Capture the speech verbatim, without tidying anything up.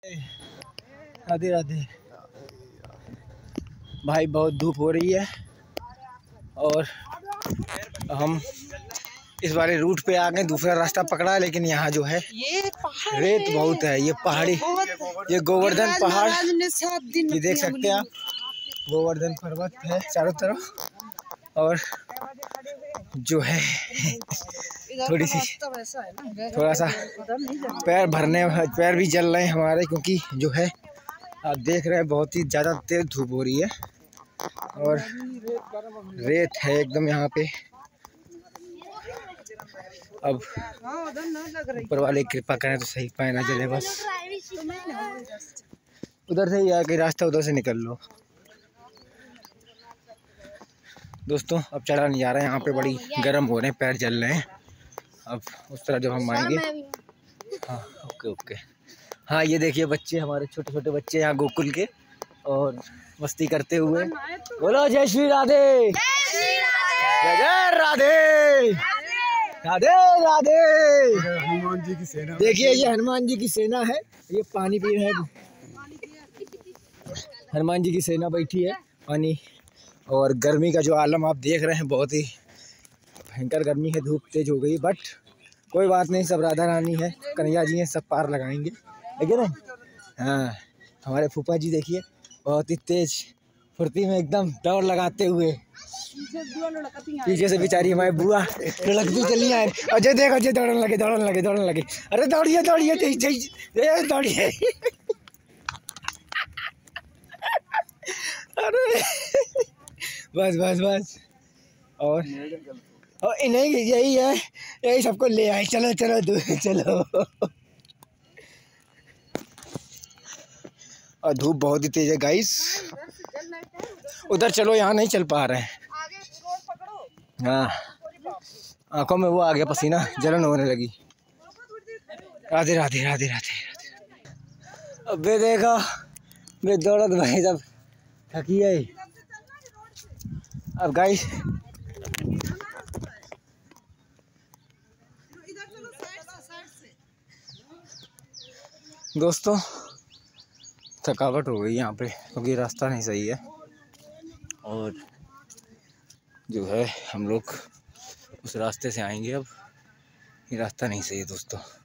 राधे राधे भाई, बहुत धूप हो रही है और हम इस बारे रूट पे आ गए, दूसरा रास्ता पकड़ा, लेकिन यहाँ जो है ये रेत बहुत है। ये पहाड़ी, ये गोवर्धन पहाड़, ये देख सकते हैं आप, गोवर्धन पर्वत है चारों तरफ। और जो है थोड़ी सी थोड़ा सा पैर भरने पैर भी जल रहे हैं हमारे, क्योंकि जो है आप देख रहे हैं बहुत ही ज़्यादा तेज धूप हो रही है और रेत है एकदम यहाँ पे। अब ऊपर वाले कृपा करें तो सही पाए ना चले, बस उधर से ही आके रास्ता उधर से निकल लो दोस्तों। अब चढ़ा नहीं जा रहा है, यहाँ पे बड़ी गर्म हो रहे हैं, पैर जल रहे हैं। अब उस तरह जब हम आएंगे, हाँ ओके ओके। हाँ ये देखिए बच्चे, हमारे छोटे छोटे बच्चे यहाँ गोकुल के, और मस्ती करते हुए। बोलो जय श्री राधे, जय जय राधे, राधे राधे। हनुमान जी की सेना, देखिए ये हनुमान जी की सेना है, ये पानी पी रहे हैं, हनुमान जी की सेना बैठी है पानी। और गर्मी का जो आलम आप देख रहे हैं, बहुत ही भयंकर गर्मी है, धूप तेज हो गई, बट कोई बात नहीं, सब राधा रानी है, कन्हैया जी हैं, सब पार लगाएंगे, है क्या ना। हाँ हमारे फूफा जी देखिए बहुत ही तेज फुर्ती में एकदम दौड़ लगाते हुए, पीछे से बेचारी हमारी बुआ लुढ़कती चली आए। अजय देख, अजय दौड़ने लगे दौड़ने लगे दौड़ने लगे अरे दौड़िए दौड़िए दौड़िए अरे बस बस बस। और और इन्हें यही है, यही सबको ले आए, चलो चलो दूर चलो। और धूप बहुत ही तेज है गाइस, उधर चलो, यहाँ नहीं चल पा रहे हैं। हाँ आंखों में वो आ गया पसीना, जलन होने लगी। राधे राधे राधे राधे। अबे देखो मैं दौड़त भाई सब थकी है। अब गाइस दोस्तों थकावट हो गई यहाँ पे, क्योंकि रास्ता नहीं सही है और जो है हम लोग उस रास्ते से आएंगे। अब ये रास्ता नहीं सही है दोस्तों।